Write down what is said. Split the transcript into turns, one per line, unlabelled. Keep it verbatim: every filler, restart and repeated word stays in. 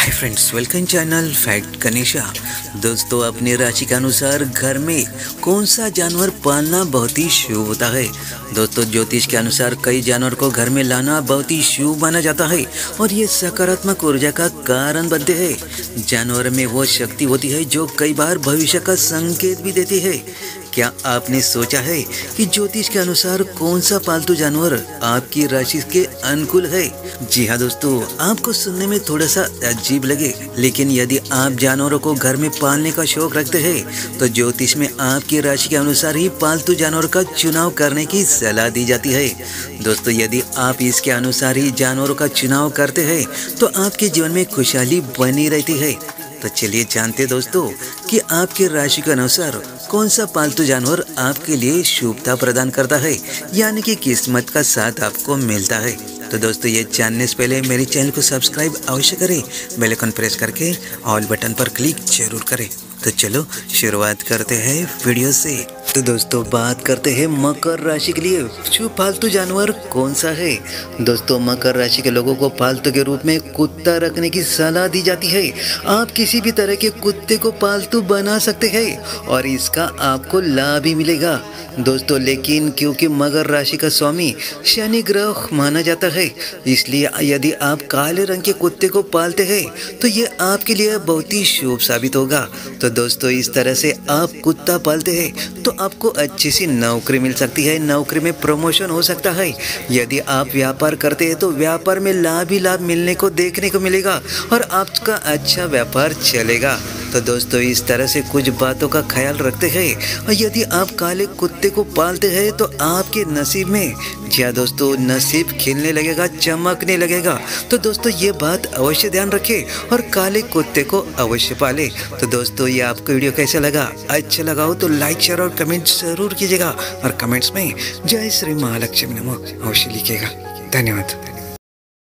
हाय friends, welcome channel fact Ganesha. दोस्तों, अपनी राशि के अनुसार घर में कौन सा जानवर पालना बहुत ही शुभ होता है। दोस्तों, ज्योतिष के अनुसार कई जानवर को घर में लाना बहुत ही शुभ माना जाता है और ये सकारात्मक ऊर्जा का कारण बनते हैं। जानवर में वो शक्ति होती है जो कई बार भविष्य का संकेत भी देती है। क्या आपने सोचा है कि ज्योतिष के अनुसार कौन सा पालतू जानवर आपकी राशि के अनुकूल है? जी हाँ दोस्तों, आपको सुनने में थोड़ा सा अजीब लगे, लेकिन यदि आप जानवरों को घर में पालने का शौक रखते हैं तो ज्योतिष में आपकी राशि के अनुसार ही पालतू जानवर का चुनाव करने की सलाह दी जाती है। दोस्तों, यदि आप इसके अनुसार ही जानवरों का चुनाव करते हैं तो आपके जीवन में खुशहाली बनी रहती है। तो चलिए जानते हैं दोस्तों कि आपके राशि के अनुसार कौन सा पालतू जानवर आपके लिए शुभता प्रदान करता है, यानी कि किस्मत का साथ आपको मिलता है। तो दोस्तों, ये जानने से पहले मेरे चैनल को सब्सक्राइब अवश्य करें, बेल आइकन प्रेस करके ऑल बटन पर क्लिक जरूर करें। तो चलो शुरुआत करते हैं वीडियो से। तो दोस्तों, बात करते हैं मकर राशि के लिए शुभ पालतू जानवर कौन सा है। दोस्तों, मकर राशि के लोगों को पालतू के रूप में कुत्ता रखने की सलाह दी जाती है। आप किसी भी तरह के कुत्ते को पालतू बना सकते हैं और इसका आपको लाभ भी मिलेगा दोस्तों। लेकिन क्योंकि मकर राशि का स्वामी शनि ग्रह माना जाता है, इसलिए यदि आप काले रंग के कुत्ते को पालते हैं तो ये आपके लिए बहुत ही शुभ साबित होगा। तो दोस्तों, इस तरह से आप कुत्ता पालते हैं तो आपको अच्छी सी नौकरी मिल सकती है, नौकरी में प्रमोशन हो सकता है। यदि आप व्यापार करते हैं तो व्यापार में लाभ ही लाभ मिलने को देखने को मिलेगा और आपका अच्छा व्यापार चलेगा। तो दोस्तों, इस तरह से कुछ बातों का ख्याल रखते हैं और यदि आप काले कुत्ते को पालते हैं तो आपके नसीब में, जी हाँ दोस्तों, नसीब खिलने लगेगा, चमकने लगेगा। तो दोस्तों, ये बात अवश्य ध्यान रखें और काले कुत्ते को अवश्य पाले। तो दोस्तों, ये आपको वीडियो कैसा लगा? अच्छा लगा हो तो लाइक, शेयर और कमेंट जरूर कीजिएगा और कमेंट्स में जय श्री महालक्ष्मी नमः अवश्य लिखिएगा। धन्यवाद।